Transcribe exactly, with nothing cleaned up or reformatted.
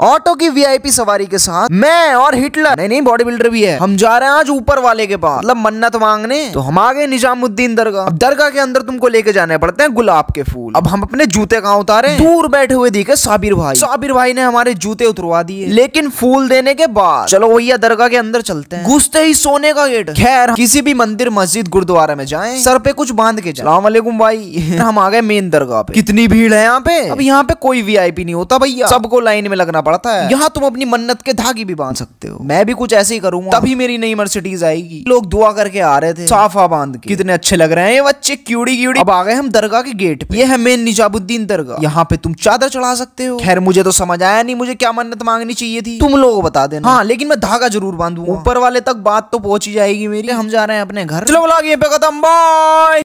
Auto की VIP सवारी के साथ मैं और हिटलर, नहीं नहीं बॉडी बिल्डर भी है, हम जा रहे हैं आज ऊपर वाले के पास, मतलब मन्नत मांगने। तो हम आ गए निजामुद्दीन दरगाह। अब दरगाह के अंदर तुमको लेके जाने पड़ते हैं गुलाब के फूल। अब हम अपने जूते कहाँ उतारे, दूर बैठे हुए दिखे साबिर भाई। साबिर भाई ने हमारे जूते उतरवा दिए, लेकिन फूल देने के बाद चलो भैया दरगाह के अंदर चलते हैं। घुसते ही सोने का गेट। खैर किसी भी मंदिर मस्जिद गुरुद्वारा में जाएं, सर पे कुछ बांध के जाएं। अस्सलाम वालेकुम भाई। हम आ गए मेन दरगाह पे। कितनी भीड़ है यहाँ पे। अब यहाँ पे कोई वीआईपी नहीं होता भैया, सबको लाइन में लगना पड़ता है। यहाँ तुम अपनी मन्नत के धागे भी बांध सकते हो। मैं भी कुछ ऐसे ही करूंगा, तभी मेरी नई मर्सिडीज आएगी। लोग दुआ करके आ रहे थे साफा बांध के, कितने अच्छे लग रहे हैं ये बच्चे, क्यूडी क्यूडी। अब आ गए हम दरगाह के गेट पे। ये है मेन निजामुद्दीन दरगाह। यहाँ पे तुम चादर चढ़ा सकते हो। खैर मुझे तो समझ आया नहीं मुझे क्या मन्नत मांगनी चाहिए थी, तुम लोगों को बता देना। हाँ लेकिन मैं धागा जरूर बांधूंगा। ऊपर वाले तक बात तो पहुंच ही जाएगी मेरी। हम जा रहे हैं अपने घर। चलो पे कदम, बाय।